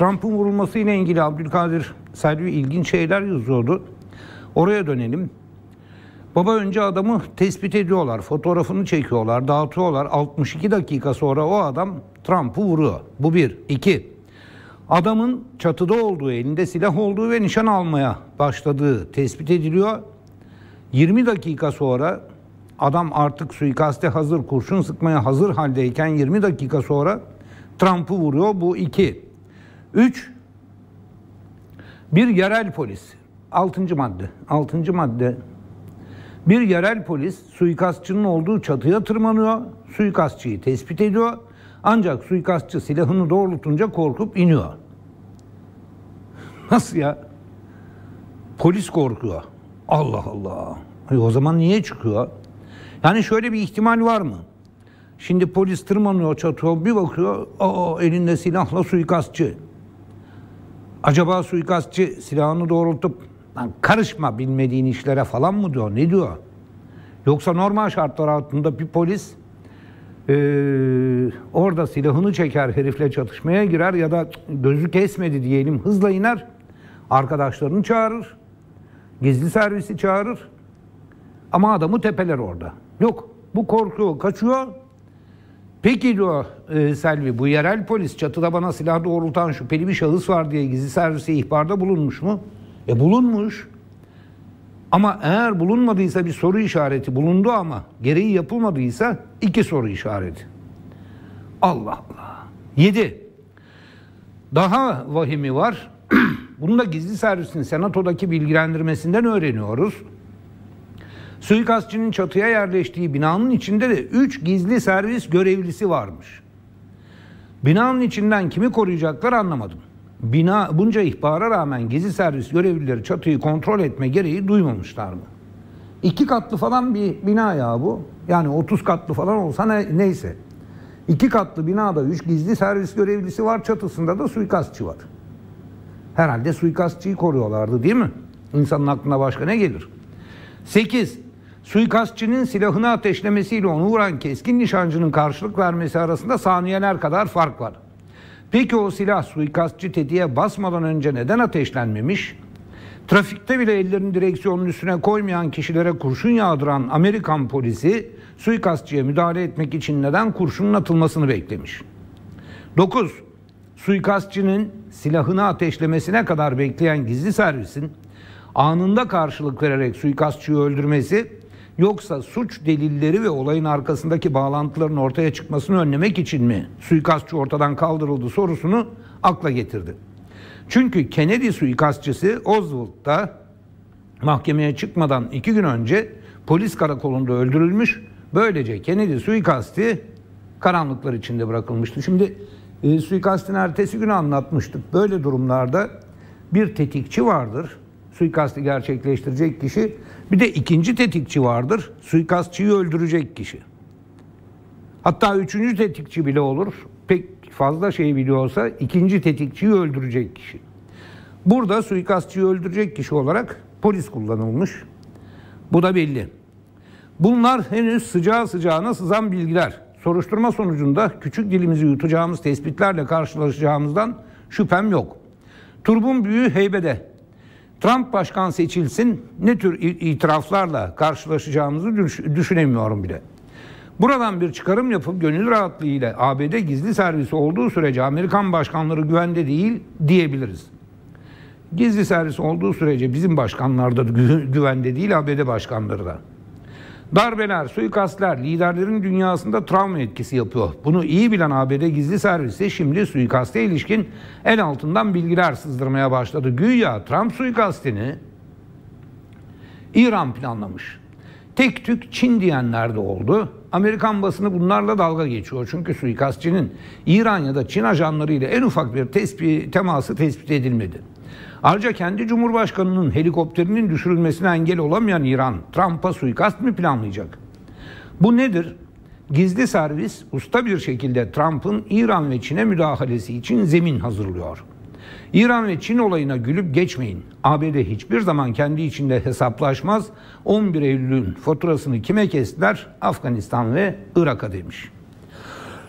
Trump'ın vurulmasıyla ilgili Abdülkadir Selvi ilginç şeyler yazıyordu. Oraya dönelim. Baba önce adamı tespit ediyorlar, fotoğrafını çekiyorlar, dağıtıyorlar. 62 dakika sonra o adam Trump'ı vuruyor. Bu bir. İki, adamın çatıda olduğu, elinde silah olduğu ve nişan almaya başladığı tespit ediliyor. 20 dakika sonra adam artık suikaste hazır, kurşun sıkmaya hazır haldeyken 20 dakika sonra Trump'ı vuruyor. Bu iki. Üç, bir yerel polis. 6. madde. 6. madde. Bir yerel polis suikastçının olduğu çatıya tırmanıyor. Suikastçıyı tespit ediyor. Ancak suikastçı silahını doğrultunca korkup iniyor. Nasıl ya? Polis korkuyor. Allah Allah. O zaman niye çıkıyor? Yani şöyle bir ihtimal var mı? Şimdi polis tırmanıyor çatıya, bir bakıyor, elinde silahla suikastçı. Acaba suikastçı silahını doğrultup lan karışma bilmediğin işlere falan mı diyor? Ne diyor? Yoksa normal şartlar altında bir polis orada silahını çeker, herifle çatışmaya girer ya da gözü kesmedi diyelim, hızla iner, arkadaşlarını çağırır, gizli servisi çağırır ama adamı tepeler orada. Yok, bu korkuyor, kaçıyor. Peki diyor Selvi, bu yerel polis çatıda bana silah doğrultan şüpheli bir şahıs var diye gizli servise ihbarda bulunmuş mu? Bulunmuş. Ama eğer bulunmadıysa bir soru işareti, bulundu ama gereği yapılmadıysa 2 soru işareti. Allah Allah. 7. Daha vahimi var. Bunu da gizli servisin senatodaki bilgilendirmesinden öğreniyoruz. Suikastçının çatıya yerleştiği binanın içinde de 3 gizli servis görevlisi varmış. Binanın içinden kimi koruyacaklar anlamadım. Bina bunca ihbara rağmen gizli servis görevlileri çatıyı kontrol etme gereği duymamışlar mı? 2 katlı falan bir bina ya bu. Yani 30 katlı falan olsa neyse. 2 katlı binada 3 gizli servis görevlisi var, çatısında da suikastçı var. Herhalde suikastçıyı koruyorlardı değil mi? İnsanın aklına başka ne gelir? 8. Suikastçının silahını ateşlemesiyle onu vuran keskin nişancının karşılık vermesi arasında saniyeler kadar fark var. Peki o silah suikastçı tetiğe basmadan önce neden ateşlenmemiş? Trafikte bile ellerini direksiyonun üstüne koymayan kişilere kurşun yağdıran Amerikan polisi suikastçıya müdahale etmek için neden kurşunun atılmasını beklemiş? 9. Suikastçının silahını ateşlemesine kadar bekleyen gizli servisin anında karşılık vererek suikastçıyı öldürmesi, yoksa suç delilleri ve olayın arkasındaki bağlantıların ortaya çıkmasını önlemek için mi suikastçı ortadan kaldırıldı sorusunu akla getirdi. Çünkü Kennedy suikastçısı Oswald'da mahkemeye çıkmadan 2 gün önce polis karakolunda öldürülmüş. Böylece Kennedy suikasti karanlıklar içinde bırakılmıştı. Şimdi suikastin ertesi günü anlatmıştık. Böyle durumlarda bir tetikçi vardır, suikasti gerçekleştirecek kişi. Bir de ikinci tetikçi vardır, suikastçıyı öldürecek kişi. Hatta 3. tetikçi bile olur. Pek fazla şey biliyorsa ikinci tetikçiyi öldürecek kişi. Burada suikastçıyı öldürecek kişi olarak polis kullanılmış. Bu da belli. Bunlar henüz sıcağı sıcağına sızan bilgiler. Soruşturma sonucunda küçük dilimizi yutacağımız tespitlerle karşılaşacağımızdan şüphem yok. Turbun büyüğü heybede. Trump başkan seçilsin ne tür itiraflarla karşılaşacağımızı düşünemiyorum bile. Buradan bir çıkarım yapıp gönül rahatlığıyla ABD gizli servisi olduğu sürece Amerikan başkanları güvende değil diyebiliriz. Gizli servis olduğu sürece bizim başkanlar da güvende değil, ABD başkanları da. Darbeler, suikastler liderlerin dünyasında travma etkisi yapıyor. Bunu iyi bilen ABD gizli servisi şimdi suikaste ilişkin el altından bilgiler sızdırmaya başladı. Güya Trump suikastini İran planlamış. Tek tük Çin diyenler de oldu. Amerikan basını bunlarla dalga geçiyor. Çünkü suikastçının İran ya da Çin ajanlarıyla en ufak bir teması tespit edilmedi. Ayrıca kendi Cumhurbaşkanı'nın helikopterinin düşürülmesine engel olamayan İran, Trump'a suikast mı planlayacak? Bu nedir? Gizli servis usta bir şekilde Trump'ın İran ve Çin'e müdahalesi için zemin hazırlıyor. İran ve Çin olayına gülüp geçmeyin. ABD hiçbir zaman kendi içinde hesaplaşmaz. 11 Eylül'ün faturasını kime kestiler? Afganistan ve Irak'a demiş.